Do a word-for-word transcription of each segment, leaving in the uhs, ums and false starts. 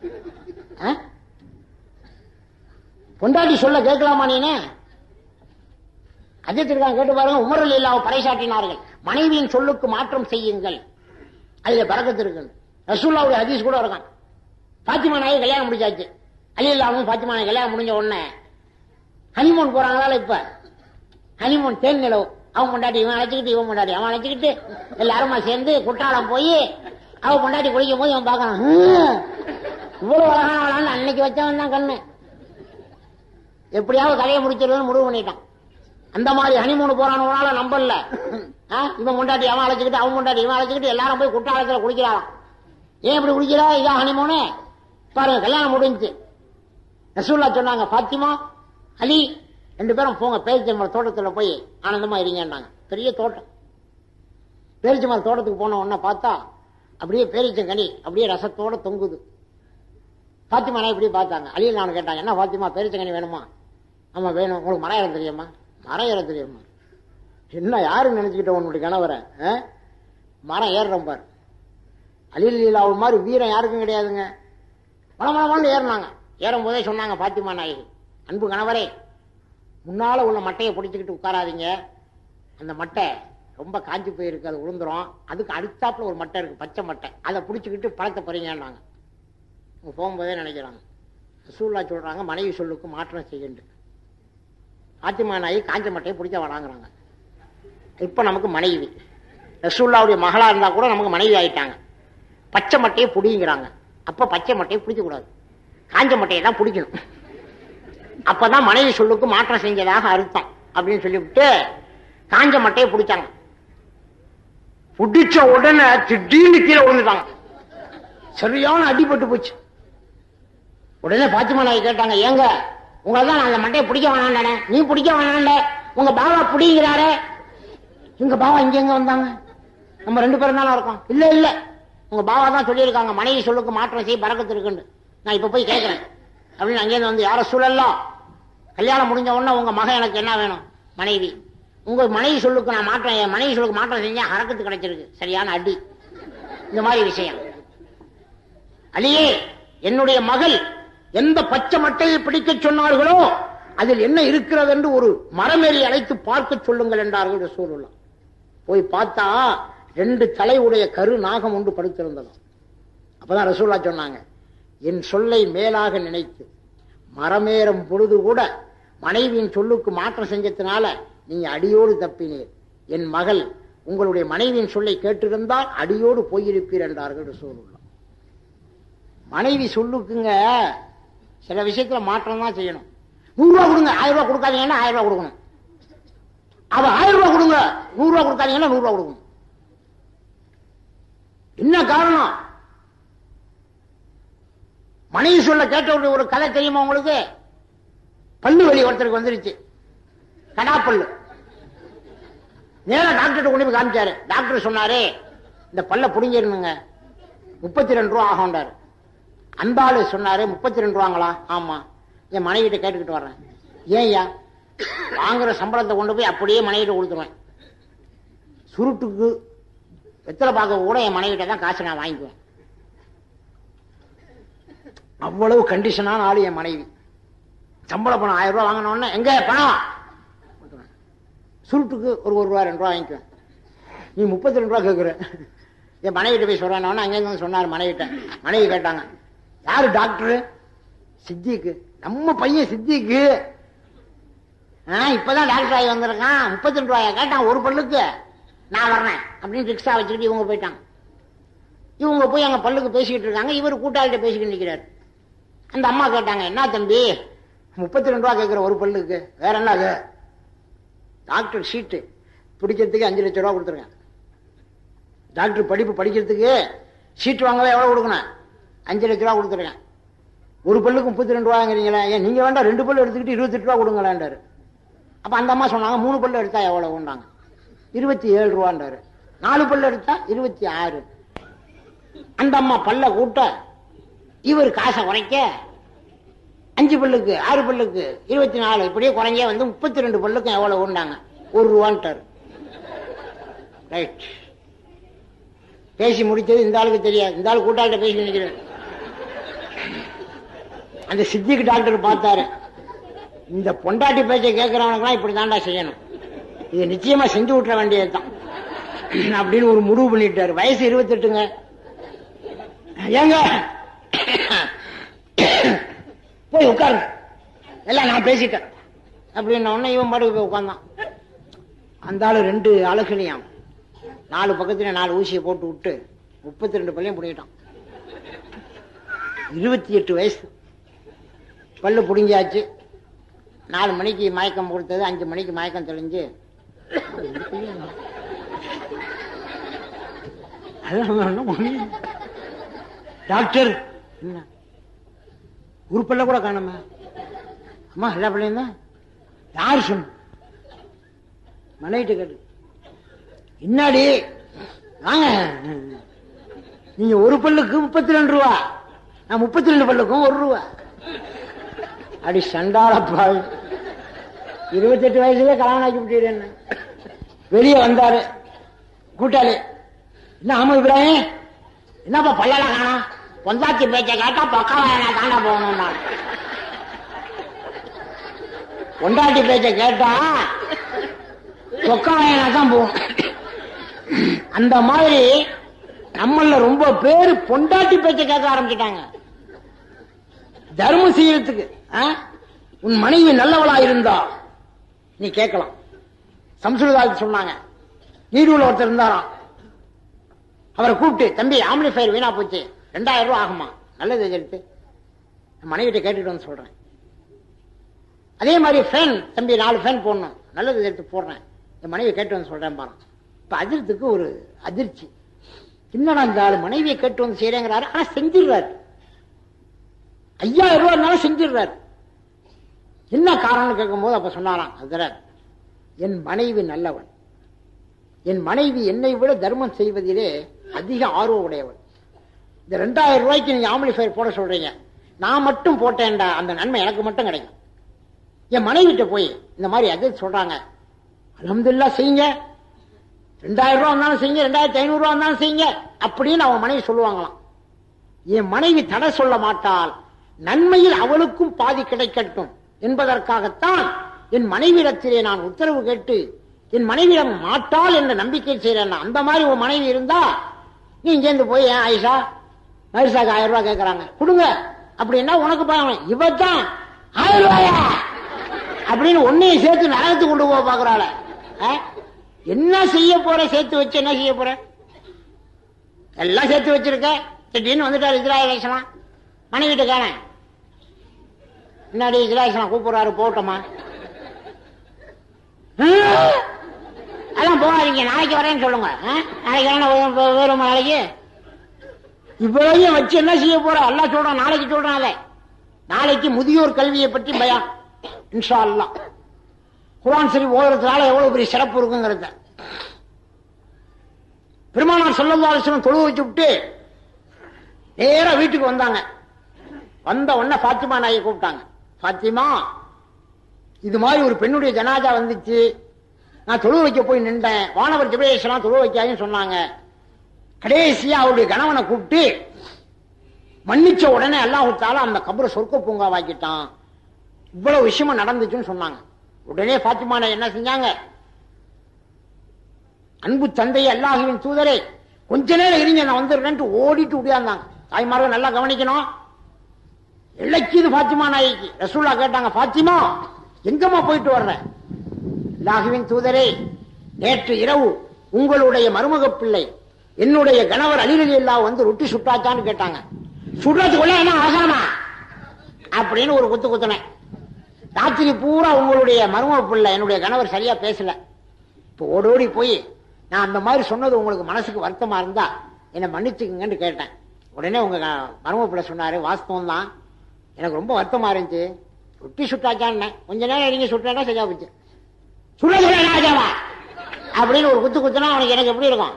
பொண்டாட்டி சொல்ல கேட்கலாமா நீனே? அஜித்திருக்காங்க, கேட்டு பாருங்க. உமர் ரலியல்லாஹு பறைசாட்டினார்கள், மனைவியின் சொல்லுக்கு மாற்றம் செய்யுங்கள், அதுல பரக்கத்து இருக்கு. ரசூலுல்லாஹ்வுடைய ஹதீஸ் கூட இருக்கான். பாத்திமா நாயை கல்யாணம் முடிச்சாச்சு. அலியல்லாவும் பாத்திமா நாயை கல்யாணம் முடிஞ்ச உடனே ஹனிமூன் போறாங்களா? இப்ப ஹனிமூன் தேன் நிலவு. அவன் பொண்டாட்டி இவன் அழைச்சிக்கிட்டு, இவன் பொண்டாட்டி அவன் அழைச்சிக்கிட்டு எல்லாருமா சேர்ந்து குற்றாலம் போய் அவ பொண்டாட்டி குளிக்கும் போது இவன் பார்க்கறான், இவ்வளவு அழகான அன்னைக்கு வச்சவன் தான் கண்ணு. எப்படியாவது கதையை முடிச்சிருன்னு முடிவு பண்ணிட்டான். அந்த மாதிரி ஹனிமூன் போறானவனால நம்பல. இவன் முண்டாட்டி அவன் அழைச்சிக்கிட்டு, அவன் முண்டாட்டி இவன் அழைச்சிக்கிட்டு எல்லாரும் போய் குற்றாலத்துல குடிக்கிறான். ஏன் இப்படி குடிக்கிறா? இதான் ஹனிமூனு பாருங்க. கல்யாணம் முடிஞ்சு ரசூலுல்லாஹ் சொன்னாங்க, பாத்திமா அலி ரெண்டு பேரும் போங்க பேரிச்சம்பழம் தோட்டத்துல போய் ஆனந்தமா இருங்கன்னாங்க. பெரிய தோட்டம். பேரிச்சம்பழம் தோட்டத்துக்கு போன உடனே பார்த்தா அப்படியே பேரிச்சங்கனி அப்படியே ரசத்தோட தொங்குது. பாத்திமா நான் இப்படி பார்த்தாங்க. அலி நான் கேட்டாங்க, என்ன பாத்திமா பேரிச்சங்கனி வேணுமா? ஆமா வேணும். உங்களுக்கு மரம் ஏற தெரியுமா? மரம் ஏற தெரியுமா? என்ன யாருன்னு நினைச்சுக்கிட்ட உன்னுடைய கணவரை? மரம் ஏறுறோம் பாரு. அலிலாவு மாதிரி வீரம் யாருக்கும் கிடையாதுங்க. மலமளமான ஏறினாங்க. ஏறும் போதே சொன்னாங்க பாத்திமா நாயகி, அன்பு கணவரே, முன்னால உள்ள மட்டையை பிடிச்சுக்கிட்டு உட்காராதீங்க. அந்த மட்டை ரொம்ப காஞ்சி போயிருக்கு, அது விழுந்துரும். அதுக்கு அடுத்தாப்புல ஒரு மட்டை இருக்கு, பச்சை மட்டை, அதை பிடிச்சிக்கிட்டு பழத்தை போறீங்கன்னாங்க. போகும்போதே நினைக்கிறாங்க. ரசூலுல்லாஹ் சொல்றாங்க, மனைவி சொல்லுக்கு மாற்றம் செய்யுண்டு. பாத்திமா நாயகி காஞ்ச மட்டையை பிடிச்ச வராங்கிறாங்க. இப்ப நமக்கு மனைவி ரசூலுல்லாஹ்வுடைய மகளா இருந்தா கூட நமக்கு மனைவி ஆயிட்டாங்க. பச்சை மட்டையை பிடிங்கிறாங்க. அப்ப பச்சை மட்டையை பிடிக்க கூடாது, காஞ்ச மட்டையை தான் பிடிக்கணும். அப்பதான் மனைவி சொல்லுக்கு மாற்றம் செஞ்சதாக அர்த்தம் அப்படின்னு சொல்லிவிட்டு காஞ்ச மட்டையை பிடிச்சாங்க. பிடிச்ச உடனே திடீர்னு கீழே விழுந்துட்டாங்க. சரியான அடிபட்டு போச்சு. உடனே பாத்திமா நாயகி கேட்டாங்க, ஏங்க உங்களதான் நான் அந்த மட்டையை பிடிக்க வேணாண்டானே, நீ பிடிக்க வேணாண்ட, உங்க பாவா பிடிங்கிறாரு. எங்க பாவா இங்க எங்க வந்தாங்க? நம்ம ரெண்டு பேரும் தானே இருக்கோம். இல்ல இல்ல, உங்க பாவா தான் சொல்லியிருக்காங்க மனைவி சொல்லுக்கு மாற்றம் செய்ய பறக்கத்து இருக்குன்னு. நான் இப்ப போய் கேட்கிறேன் அப்படின்னு அங்கேயிருந்து வந்து, யார சூழல்லாம் கல்யாணம் முடிஞ்ச உடனே உங்க மகன் எனக்கு என்ன வேணும்? மனைவி. உங்க மனைவி சொல்லுக்கு நான் மாற்றம், என் மனைவி சொல்லுக்கு மாற்றம் செஞ்சா ஹரக்கத்து கிடைச்சிருக்கு. சரியான அடி. இந்த மாதிரி விஷயம். அலியே, என்னுடைய மகள் எந்த பச்சை மட்டையை பிடிக்க சொன்னார்களோ அதில் என்ன இருக்கிறது என்று ஒரு மரமேறி அழைத்து பார்க்க சொல்லுங்கள் என்றார்கள் ரசூலுல்லாஹ். போய் பார்த்தா ரெண்டு தலை உடைய கரு நாகம் ஒன்று படுத்திருந்ததும். அப்பதான் ரசூலுல்லாஹ் சொன்னாங்க, என் சொல்லை மேலாக நினைத்து மரமேறும் பொழுது கூட மனைவியின் சொல்லுக்கு மாற்றம் செஞ்சதுனால நீங்க அடியோடு தப்பினீர். என் மகள் உங்களுடைய மனைவியின் சொல்லை கேட்டிருந்தால் அடியோடு போயிருப்பீர் என்றார்கள் ரசூலுல்லாஹ். மனைவி சொல்லுக்குங்க சில விஷயத்துல மாற்றம் தான் செய்யணும். நூறு ரூபா கொடுங்க, ஆயிரம் ரூபாய் கொடுக்காதீங்கன்னா ஆயிரம் ரூபாய் கொடுக்கணும். அவ ஆயிரம் ரூபாய் கொடுங்க, நூறு ரூபாய் கொடுக்காதீங்கன்னா நூறு ரூபாய் கொடுக்கணும். என்ன காரணம்? மனைவி சொல்ல கேட்ட ஒரு கதை தெரியுமா உங்களுக்கு? பல்லு வலி ஒருத்தருக்கு வந்துருச்சு, கடாப்பல்லு. நேரா டாக்டர் கொண்டு போய் காமிச்சாரு. டாக்டர் சொன்னாரு, இந்த பல்ல புடிங்கிருந்துங்க, முப்பத்தி ரெண்டு ரூபா ஆகும்டாரு. அந்த ஆளு சொன்னாரு, முப்பத்தி ரெண்டு ரூபாங்களா? ஆமா. என் மனைவிட்ட கேட்டுக்கிட்டு வர்றேன். ஏன்யா? வாங்குற சம்பளத்தை கொண்டு போய் அப்படியே மனைவிட்ட கொடுத்துருவேன். சுருட்டுக்கு வெத்தலை பார்க்க கூட என் மனைவிட்ட தான் காசு நான் வாங்கிக்குவேன். அவ்வளவு கண்டிஷனான ஆளு என் மனைவி. சம்பள பணம் ஆயிரம் ரூபாய் வாங்கினோன்னு எங்க பணம்? சுருட்டுக்கு ஒரு ஒரு ரூபா ரெண்டு ரூபா வாங்கிக்குவேன். நீ முப்பத்தி ரெண்டு ரூபா கேட்குற. என் மனைவிட்ட போய் சொல்றேன். அங்கேருந்து சொன்னார் மனைவிட்ட. மனைவி கேட்டாங்க, யாரு டாக்டரு? சித்திக்கு. நம்ம பையன் சித்திக்கு இப்பதான் டாக்டர் ஆகி வந்திருக்கான், முப்பத்தி ரெண்டு ரூபாயா கேட்டான் ஒரு பல்லுக்கு. நான் வர்றேன் அப்படின்னு ரிக்ஷா வச்சுக்கிட்டு இவங்க போயிட்டாங்க. இவங்க போய் அங்க பல்லுக்கு பேசிக்கிட்டு இருக்காங்க. இவர் கூட்டாளிட்ட பேசிக்கிட்டு நிற்கிறார். அந்த அம்மா கேட்டாங்க, என்ன தம்பி முப்பத்தி ரெண்டு ரூபா கேட்கிற ஒரு பல்லுக்கு? வேற என்ன அது? டாக்டர் சீட்டு பிடிக்கிறதுக்கு அஞ்சு லட்சம் ரூபா கொடுத்துருக்கேன். டாக்டர் படிப்பு படிக்கிறதுக்கு சீட்டு வாங்கவே எவ்வளவு கொடுக்கணும்? அஞ்சு லட்ச ரூபா கொடுத்துருக்கேன். ஒரு பல்லுக்கு முப்பத்தி ரெண்டு ரூபாங்கிறீங்களா? ஏன் நீங்க வேண்டாம் ரெண்டு பல்லு எடுத்துக்கிட்டு இருபத்தி எட்டு ரூபா கொடுங்களான்டாரு. அப்ப அந்த அம்மா சொன்னாங்க, மூணு பல்லு எடுத்தா எவ்வளவு உண்டாங்க? இருபத்தி ஏழு ரூபான்டாரு. நாலு பல்லு எடுத்தா இருபத்தி ஆறு. அந்த அம்மா பல்ல கூட்ட இவர் காசை குறைக்க அஞ்சு பல்லுக்கு ஆறு பல்லுக்கு இருபத்தி நாலு இப்படியே குறைஞ்சே வந்து முப்பத்தி ரெண்டு பல்லுக்கும் எவ்வளவு உண்டாங்க? ஒரு ரூபான்ட்டாரு. ரைட். பேசி முடிச்சது இந்த ஆளுக்கு தெரியாது. இந்த ஆள் கூட்டாளிட்ட பேசி நினைக்கிறேன். அந்த சித்திக்கு டாக்டர் பார்த்தாரு, இந்த பொண்டாட்டி பேச்சை கேட்கிறவனுக்குலாம் இப்படி தாண்டா செய்யணும், இதை நிச்சயமா செஞ்சு விட்டுற வேண்டியதுதான் அப்படின்னு ஒரு முடிவு பண்ணிட்டாரு. வயசு இருபத்தி எட்டுங்க. ஏங்க போய் உட்காருங்க, எல்லாம் நான் பேசிட்டேன் அப்படின்ன உடனே இவன் பாட்டுக்கு போய் உட்கார்ந்தான். அந்த ஆளு ரெண்டு அழகுலையும் நாலு பக்கத்துல நாலு ஊசியை போட்டு விட்டு முப்பத்தி ரெண்டு பள்ளியும் பிடிக்கிட்டான். இருபத்தி எட்டு வயசு, பல்லு புடுங்கியாச்சு. நாலு மணிக்கு மயக்கம் கொடுத்தது, அஞ்சு மணிக்கு மயக்கம் தெளிஞ்சு டாக்டர் என்ன உறுப்பெல்லாம் கூட காணாம. அம்மா எல்லா பிள்ளையும் தான். யாரு சொன்ன? மனைவிட்டு கேட்டு, என்னாடி வாங்க, நீங்க ஒரு பல்லுக்கு முப்பத்தி ரெண்டு ரூபா, நான் முப்பத்தி ரெண்டு பல்லுக்கும் ஒரு ரூபா. அடி சண்டாளப்பா, இருபத்தி எட்டு வயசுல கல்யாணம் ஆக்கி விட்டு என்ன. வெளியே வந்தாரு கூட்டாளி. என்ன ஆமா இப்ராஹிம், என்னப்பா பல்லெல்லாம் காணா? பொந்தாச்சி பேச்ச கேட்டா பக்காவாயனா தாண்டா போகணும். நான் பொண்டாட்டி பேச்ச கேட்டா பொக்காவாயனா தான் போகணும். அந்த மாதிரி நம்மள ரொம்ப பேரு பொண்டாட்டி பேச்ச கேட்க ஆரம்பிச்சுட்டாங்க. தர்மம் செய்யறதுக்கு உன் மனைவி நல்லவளா இருந்தா நீ கேட்கலாம். சம்சுதால் சொன்னாங்க, நீடுல ஒருத்தர் இருந்தாராம். அவரை கூப்பிட்டு, தம்பி ஆம்பிளிஃபயர் வீணா போச்சு, ரெண்டாயிரம் ரூபாய் ஆகுமா, நல்லது எடுத்து மனைவிட்ட கேட்டுட்டு வந்து சொல்றேன். அதே மாதிரி ஃபேன், தம்பி நாலு ஃபேன் போடணும், நல்லது எடுத்து போடுறேன், என் மனைவி கேட்டு வந்து சொல்றேன் பாரு. இப்ப அதிர்த்துக்கு ஒரு அதிர்ச்சி, என்னடா இந்த ஆளு மனைவியை கேட்டு வந்து செய்யறேங்கிறாரு, ஆனா செஞ்சிடுறாரு. ஐயாயிரம் ரூபாய் இருந்தாலும் செஞ்சிடுறாரு. என்ன காரணம்னு கேட்கும் போது அப்ப சொன்னாராம், அதுல என் மனைவி நல்லவள், என் மனைவி என்னை விட தர்மம் செய்வதிலே அதிக ஆர்வம் உடையவள். இந்த ரெண்டாயிரம் ரூபாய்க்கு நீங்க ஆம்பிளிஃபயர் போட சொல்றீங்க, நான் மட்டும் போட்டேன்டா அந்த நன்மை எனக்கு மட்டும் கிடைக்கும். என் மனைவிட்ட போய் இந்த மாதிரி அது சொல்றாங்க, அல்ஹம்துலில்லாஹ் செய்யுங்க, ரெண்டாயிரம் ரூபாய் இருந்தாலும் செய்யுங்க, ரெண்டாயிரத்தி ஐநூறு ரூபாய் இருந்தாலும் செய்யுங்க அப்படின்னு அவன் மனைவி சொல்லுவாங்களாம். என் மனைவி தடை சொல்ல மாட்டாள், நன்மையில் அவளுக்கும் பாதி கிடைக்கட்டும் என்பதற்காகத்தான் என் மனைவியிடத்திலே நான் உத்தரவு கேட்டு என் மனைவியிடம் மாட்டாள் என்ற நம்பிக்கை செய்யறேன். அந்த மாதிரி ஒரு மனைவி இருந்தா நீ இங்கேருந்து போய் ஏன் ஆயிஷா மரிசாக்கு ஆயிரம் ரூபாய் கேட்கறாங்க கொடுங்க அப்படின்னா உனக்கு பாருங்க, இவத்தான் ஆயிரம் ரூபாயா அப்படின்னு ஒன்னையும் சேர்த்து நரகத்து கொண்டு போக பாக்குறாள். என்ன செய்ய போற? சேர்த்து வச்சு என்ன செய்ய போற? எல்லாம் சேர்த்து வச்சிருக்க. திடீர்னு வந்துட்டாரு இஸ்ராயேல் அலைஹிஸ்ஸலாம், மனைவிட்ட காண முன்னாடி இஸ்ராயேல் அலைஹிஸ்ஸலாம் கூப்பிடுறாரு, போட்டோமா? அதான் போகாதீங்க, நாளைக்கு வரேன்னு சொல்லுங்க. நாளைக்கு வரேன் வேறு நாளைக்கு. இவ்வளவையும் வச்சு என்ன செய்ய போற? அல்லாஹ் சொல்றான், நாளைக்கு சொல்றான். நாளைக்கு முதியோர் கல்வியை பற்றி பயான் இன்ஷா அல்லாஹ். குர்ஆன் ஷரீஃப் ஓதுறதுனால எவ்வளவு பெரிய சிறப்பு இருக்குங்கிறத பெருமானார் ஸல்லல்லாஹு அலைஹி வஸல்லம் தொழுக வச்சு விட்டு நேரா வீட்டுக்கு வந்தாங்க. வந்த உடனே ஃபாத்திமா நாயை கூப்பிட்டாங்க. ஃபாத்திமா, இது மாதிரி ஒரு பெண்ணுடைய ஜனாஜா வந்துச்சு, நான் தொழு வைக்க போய் நின்றேன், வானவர் ஜிப்ரீல் அலைஹிஸ்ஸலாம் தொழு வைக்காதுன்னு சொன்னாங்க. கடைசியா அவருடைய கணவனை கூப்பிட்டு மன்னிச்ச உடனே அல்லாஹ் தஆலா அந்த கபரை சொர்க்க பூங்காவாக்கிட்டான். இவ்வளவு விஷயமா நடந்துச்சுன்னு சொன்னாங்க. உடனே ஃபாத்திமா நாய் என்ன செஞ்சாங்க? அன்பு தந்தையை அல்லாஹ்வின் தூதரே கொஞ்ச நேரம் இருங்க, நான் வந்துடுறேன்ட்டு ஓடிட்டு உடையாந்தாங்க. தாய்மார்கள் நல்லா கவனிக்கணும். இலக்கியது ஃபாத்திமா நாய்க்கு. ரசூலுல்லாஹ் கேட்டாங்க, ஃபாத்திமா எங்கம்மா போயிட்டு வர்ற? அல்லாஹ்வின் தூதரே, நேற்று இரவு உங்களுடைய மருமக பிள்ளை என்னுடைய கணவர் அலி ரலியல்லாஹு வந்து ரொட்டி சுட்டாச்சான்னு கேட்டாங்க. சுடுறதுக்குள்ள என்ன ஆகாமா அப்படின்னு ஒரு குத்து குத்துனேன். ராத்திரி பூரா உங்களுடைய மருமக பிள்ளை என்னுடைய கணவர் சரியா பேசல. இப்போ ஓடோடி போய் நான் அந்த மாதிரி சொன்னது உங்களுக்கு மனசுக்கு வருத்தமா இருந்தா என்னை மன்னிச்சுக்குங்கன்னு கேட்டேன். உடனே உங்க மருமக பிள்ளை சொன்னாரு, வாஸ்தவம் தான், எனக்கு ரொம்ப வருத்தமா இருந்துச்சு, ரொட்டி சுட்டாச்சான்னு. கொஞ்ச நேரம் நீங்க சுட்டா சரியா போச்சு, சுட சுடாவா அப்படின்னு ஒரு குத்து குத்துனா அவனுக்கு எனக்கு எப்படி இருக்கும்?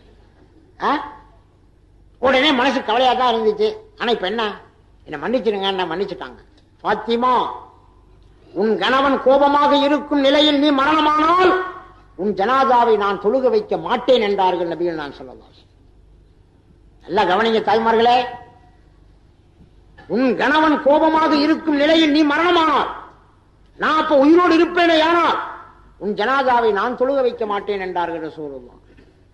உடனே மனசு கவலையா தான் இருந்துச்சு. ஆனா இப்ப என்ன, என்ன மன்னிச்சிருங்க, என்ன மன்னிச்சுட்டாங்க. ஃபாத்திமா, உன் கணவன் கோபமாக இருக்கும் நிலையில் நீ மரணமானால் உன் ஜனாதாவை நான் தொழுக வைக்க மாட்டேன் என்றார்கள் நபிகள் நான் சொல்லலாம். நல்லா கவனிங்க தாய்மார்களே. உன் கணவன் கோபமாக இருக்கும் நிலையில் நீ மரணமானால் நான் அப்ப உயிரோடு இருப்பேனே, ஆனால் உன் ஜனாதாவை நான் தொழுக வைக்க மாட்டேன் என்றார்கள் ரசூலுல்லாஹ்.